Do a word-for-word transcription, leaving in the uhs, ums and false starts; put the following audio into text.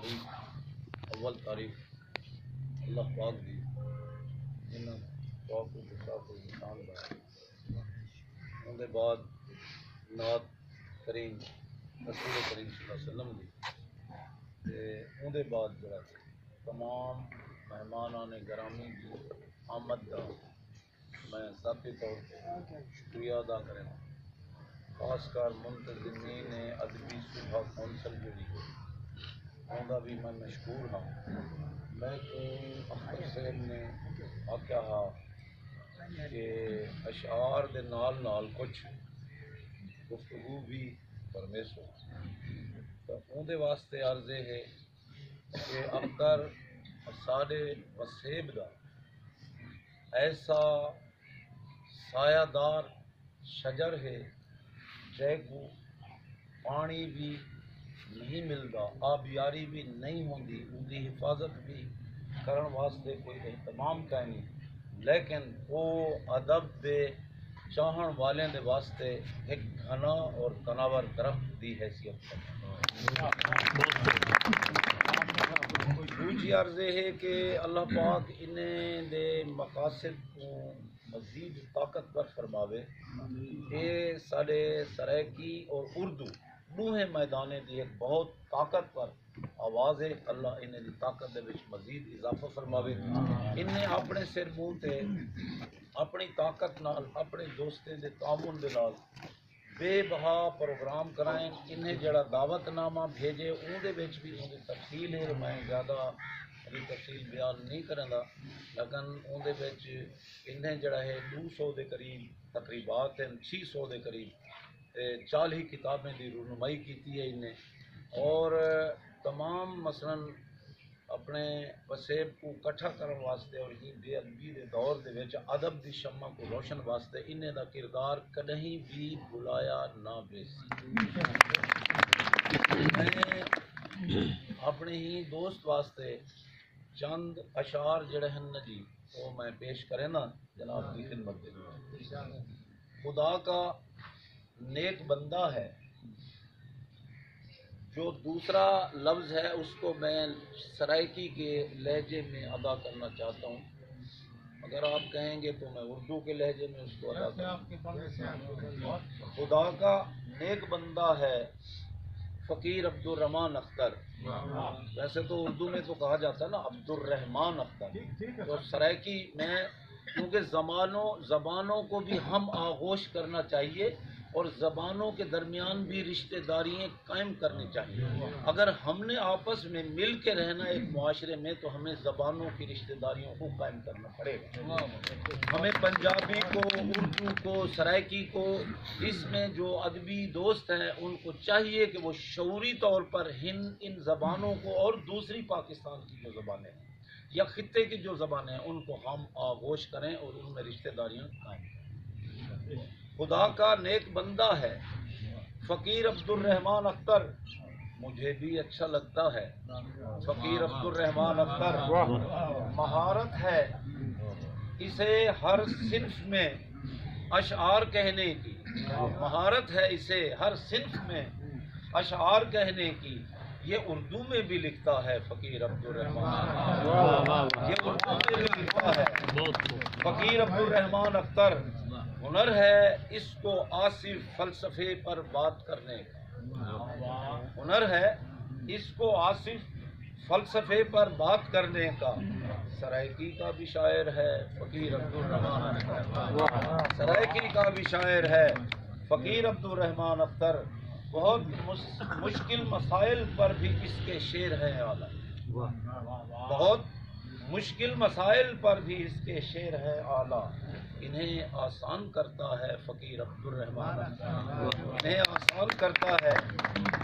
تاریخ اول تاریخ اللہ پاک دی انہاں پاک و صاف انسان دا ان دے بعد نعت کریم رسول کریم صلی اللہ علیہ وسلم دی تے ان دے بعد جڑا تمام مہمانان گرامی کی آمد دا میں ذاتی طور پہ شکریہ ادا کرنا، خاص کر منتظمین ادبی صوبہ کونسل جڑی اوندا بھی میں مشکور ہاں۔ میں تو اختر صاحب نے آکھیا ہا کہ اشعار دے نال نال کچھ گفتگو بھی پرمیسو تو اون دے واسطے عرض ہے کہ اختر ساڈے وسیب دا ایسا سایہ دار شجر ہے جے کو پانی بھی نہیں ملتا، آبیاری بھی نہیں ہوندی، ان کی حفاظت بھی کرن واسطے کوئی اہتمام کا نہیں، لیکن وہ ادب دے چاہن والے دے واسطے ایک گھنا اور تناور درخت دی حیثیت دوسری عرض ہے کہ اللہ پاک انہیں دے مقاصد کو مزید طاقتور فرماوے۔ یہ سارے سرائکی اور اردو دوہیں میدانے دی ایک بہت طاقتور آواز ہے، اللہ انہیں دی طاقت دے وچ مزید اضافہ فرماوے۔ انہیں اپنے سر منہ تے اپنی طاقت نال اپنے دوستے دے تعاون دے نال بے بہا پروگرام کرائیں، انہیں جڑا دعوت نامہ بھیجے اون دے وچ بھی اون دی تفصیل ہے، میں زیادہ ابھی تفصیل بیان نہیں کرندا، لیکن اون دے وچ انہیں جڑا ہے دو سو دے قریب تقریبات ہیں، چھ سو دے قریب چالی کتابیں دی رونمائی کیتی ہے انہیں، اور تمام مثلاً اپنے وسیب کو کٹھا کرنے واسطے اور یہ بے ادبی دے دور دے وچ ادب دی شمع کو روشن واسطے انہیں دا کردار کدہیں بھی بلایا نہ بیسی۔ میں اپنے ہی دوست واسطے چند اشعار جڑے ہیں نا جی وہ میں پیش کرے نا جناب کی خدمت دے۔ خدا کا نیک بندہ ہے جو دوسرا لفظ ہے اس کو میں سرائکی کے لہجے میں ادا کرنا چاہتا ہوں، اگر آپ کہیں گے تو میں اردو کے لہجے میں اس کو ادا کروں۔ خدا کا نیک بندہ ہے فقیر عبد الرحمان اختر، ویسے تو اردو میں تو کہا جاتا ہے نا عبد الرحمان اختر، تو سرائکی میں کیونکہ زبانوں زبانوں کو بھی ہم آغوش کرنا چاہیے اور زبانوں کے درمیان بھی رشتہ داریاں قائم کرنی چاہیے۔ اگر ہم نے آپس میں مل کے رہنا ایک معاشرے میں تو ہمیں زبانوں کی رشتہ داریوں کو قائم کرنا پڑے گا۔ ہمیں پنجابی کو، اردو کو، سرائکی کو، اس میں جو ادبی دوست ہیں ان کو چاہیے کہ وہ شعوری طور پر ہند ان زبانوں کو اور دوسری پاکستان کی جو زبانیں ہیں یا خطے کی جو زبانیں ہیں ان کو ہم آغوش کریں اور ان میں رشتہ داریاں قائم کریں۔ خدا کا نیک بندہ ہے فقیر عبد الرحمان اختر، مجھے بھی اچھا لگتا ہے فقیر عبد الرحمان اختر، مہارت ہے اسے ہر صنف میں اشعار کہنے کی، مہارت ہے اسے ہر صنف میں اشعار کہنے کی، یہ اردو میں بھی لکھتا ہے فقیر عبد الرحمان، یہ اردو میں بھی لکھتا ہے فقیر عبد الرحمان اختر۔ ہنر ہے اس کو آصف فلسفے پر بات کرنے کا، ہنر ہے اس کو آصف فلسفے پر بات کرنے کا، سرائکی کا بھی شاعر ہے فقیر عبد الرحمان اختر، سرائکی کا بھی شاعر ہے فقیر عبد الرحمان اختر، بہت مشکل مسائل پر بھی اس کے شعر ہیں اعلیٰ، بہت مشکل مسائل پر بھی اس کے شعر ہے اعلیٰ، انہیں آسان کرتا ہے فقیر عبد الرحمان، انہیں آسان کرتا ہے